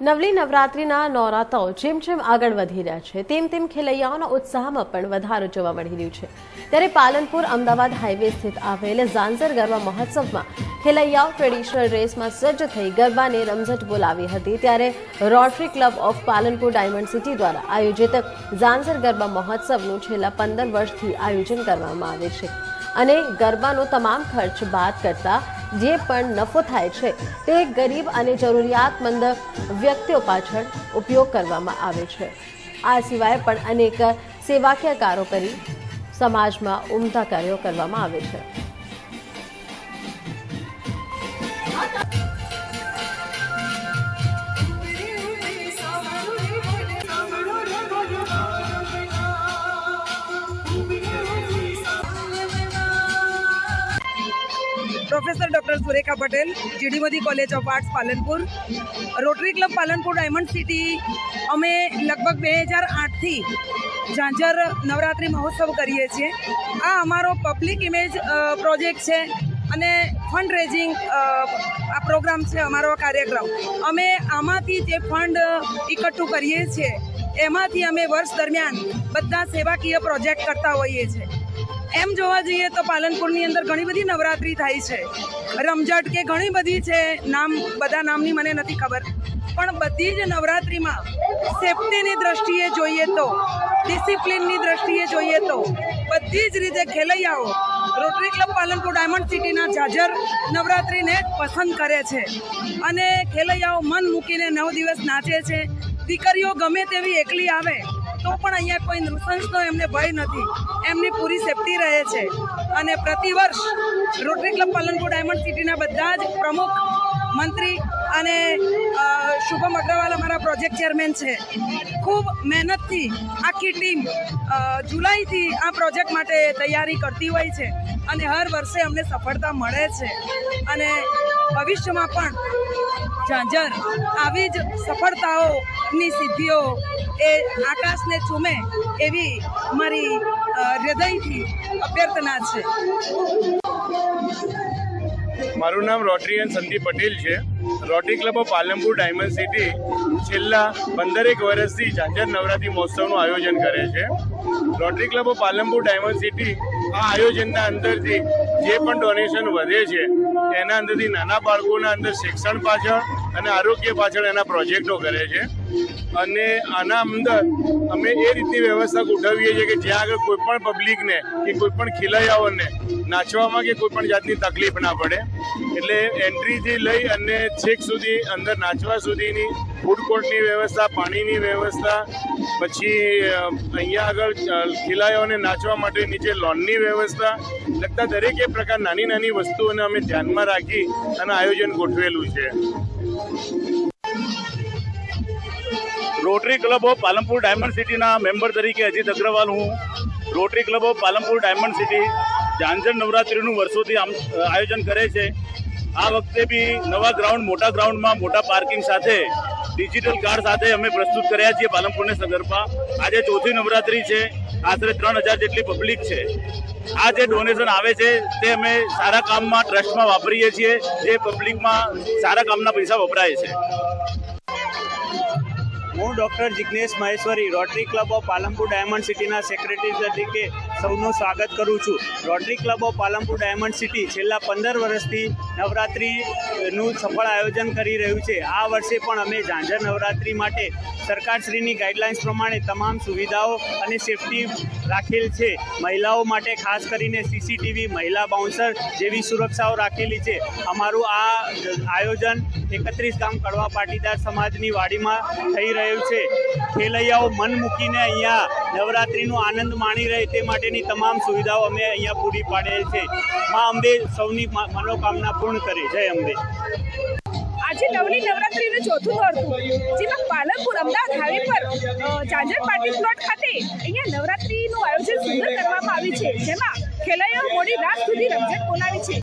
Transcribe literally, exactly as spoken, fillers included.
નવલી નવરાત્રિના નવરાત્રાઓ જેમ જેમ આગળ વધી રહ્યા છે તેમ તેમ ખેલૈયાઓના ઉત્સાહમાં પણ વધારો જોવા મળી રહ્યું છે। ત્યારે પાલનપુર અમદાવાદ હાઈવે સ્થિત આવેલ ઝાંઝર ગરબા મહોત્સવમાં ખેલૈયાઓ ટ્રેડિશનલ ડ્રેસમાં સજ્જ થઈ ગરબાને રમઝટ બોલાવી હતી। ત્યારે rotary club of Palanpur diamond city દ્વારા આયોજિત ઝાંઝર ગરબા મહોત્સવનું છેલ્લા પંદર વર્ષથી આયોજન કરવામાં આવે છે અને ગરબાનો તમામ ખર્ચ બાદ કરતા જે પણ નફો થાય છે તે ગરીબ અને જરૂરિયાતમંદ વ્યક્તિઓ પાછળ ઉપયોગ કરવામાં આવે છે। આ સિવાય પણ અનેક સેવાકીય કાર્યો કરી સમાજમાં ઉમદા કાર્યો કરવામાં આવે છે। Professor doctor Surekha Patel, GD Modi college of arts Palanpur, rotary club Palanpur diamond city अमे लगभग બે હજાર આઠ થી ઝાંઝર નવરાત્રિ મહોત્સવ કરીએ છીએ। આ અમારો પબ્લિક ઇમેજ પ્રોજેક્ટ છે અને ફંડ રેઝિંગ આ પ્રોગ્રામ છે અમારો કાર્યક્રમ। અમે આમાંથી જે ફંડ એકઠું કરીએ છીએ એમાંથી અમે વર્ષ દરમિયાન બધા સેવાકીય પ્રોજેક્ટ કરતા હોઈએ છીએ। એમ જોવા જઈએ તો પાલનપુરની અંદર ઘણી બધી નવરાત્રિ થાય છે, રમઝટ કે ઘણી બધી છે, નામ બધા નામની મને નથી ખબર, પણ બધી જ નવરાત્રિમાં સેફ્ટીની દ્રષ્ટિએ જોઈએ તો, ડિસિપ્લિનની દ્રષ્ટિએ જોઈએ તો બધી જ રીતે ખેલૈયાઓ રોટરી ક્લબ પાલનપુર ડાયમંડ સિટીના ઝાંઝર નવરાત્રિને પસંદ કરે છે અને ખેલૈયાઓ મન મૂકીને નવ દિવસ નાચે છે। દીકરીઓ ગમે તેવી એકલી આવે તો પણ અહીંયા કોઈ નૃશંસનો એમને ભય નથી, એમની પૂરી સેફટી રહે છે અને પ્રતિવર્ષ રોટરી ક્લબ પાલનપુર ડાયમંડ સિટીના બધા જ પ્રમુખ મંત્રી અને શુભમ અગ્રવાલ અમારા પ્રોજેક્ટ ચેરમેન છે, ખૂબ મહેનતથી આખી ટીમ જુલાઈથી આ પ્રોજેક્ટ માટે તૈયારી કરતી હોય છે અને હર વર્ષે અમને સફળતા મળે છે અને ભવિષ્યમાં પણ ઝાંઝર આવી જ સફળતાઓની સિદ્ધિઓ એ આકાશને ચૂમે એવી મારી હૃદયથી અભ્યર્થના છે। મારું નામ રોટરીયન સંદીપ પટેલ છે। Rotary club of Palanpur diamond city છેલ્લા પંદરેક વર્ષથી ઝાંઝર નવરાત્રિ મહોત્સવનું આયોજન કરે છે। Rotary club of Palanpur diamond city આ આયોજનના અંદરથી જે પણ ડોનેશન વધે છે એના અંદરથી નાના બાળકોના અંદર શિક્ષણ પાછળ અને આરોગ્ય પાછળ એના પ્રોજેક્ટો કરે છે અને આના અંદર અમે એ રીતની વ્યવસ્થા ગોઠવીએ છીએ કે જ્યાં આગળ કોઈ પણ પબ્લિકને કે કોઈ પણ ખેલૈયાઓને નાચવામાં કે કોઈ પણ જાતની તકલીફ ના પડે, એટલે એન્ટ્રીથી લઈ અને છેક સુધી અંદર નાચવા સુધીની ફૂડ કોર્ટની વ્યવસ્થા, પાણીની વ્યવસ્થા, પછી અહીંયા આગળ ખેલૈયાઓને નાચવા માટે નીચે લોનની વ્યવસ્થા લગતા દરેકે પ્રકાર નાની નાની વસ્તુઓને અમે ધ્યાનમાં રાખી અને આયોજન ગોઠવેલું છે। Rotary club of Palanpur diamond સિટીના મેમ્બર તરીકે અજીત અગ્રવાલ હું। Rotary club of Palanpur diamond city Jhanjhar નવરાત્રિનું વર્ષોથી આયોજન કરે છે। આ વખતે બી નવા ગ્રાઉન્ડ, મોટા ગ્રાઉન્ડમાં મોટા પાર્કિંગ સાથે ડિજિટલ કાર્ડ સાથે અમે પ્રસ્તુત કર્યા છીએ પાલનપુરને સગર્ભા। આજે ચોથી નવરાત્રિ છે, આશરે ત્રણ હજાર જેટલી પબ્લિક છે। આ જે ડોનેશન આવે છે તે અમે સારા કામમાં ટ્રસ્ટમાં વાપરીએ છીએ, જે પબ્લિકમાં સારા કામના પૈસા વપરાય છે। હું doctor Jignesh Maheshwari rotary club of Palanpur diamond સિટીના સેક્રેટરી તરીકે સૌનું સ્વાગત કરું છું। Rotary club of Palanpur diamond city છેલ્લા પંદર વર્ષથી નવરાત્રિનું સફળ આયોજન કરી રહ્યું છે। આ વર્ષે પણ અમે ઝાંઝર નવરાત્રિ માટે સરકારશ્રીની ગાઈડલાઇન્સ પ્રમાણે તમામ સુવિધાઓ અને સેફટી રાખેલ છે। મહિલાઓ માટે ખાસ કરીને સીસીટીવી, મહિલા બાઉન્સર જેવી સુરક્ષાઓ રાખેલી છે। અમારું આ આયોજન એકત્રીસ ગામ કડવા પાટીદાર સમાજની વાડીમાં થઈ રહ્યું છે। ખેલૈયાઓ મન મૂકીને અહીંયા નવરાત્રિનો આનંદ માણી રહે તે માટેની તમામ સુવિધાઓ અમે અહીંયા પૂરી પાડેલ છે। મા અંબે સૌની મનોકામના પૂર્ણ કરે। જય અંબે। આજે નવલી નવરાત્રિનું ચોથું નોરતું, જેમાં પાલનપુર અમદાવાદ હાઈવે પર ઝાંઝર પાર્ટી પ્લોટ ખાતે અહીંયા નવરાત્રિનું આયોજન સુંદર કરવામાં આવ્યું છે, જેમાં ખેલૈયાઓ મોડી રાત સુધી રમઝટ બોલાવી છે।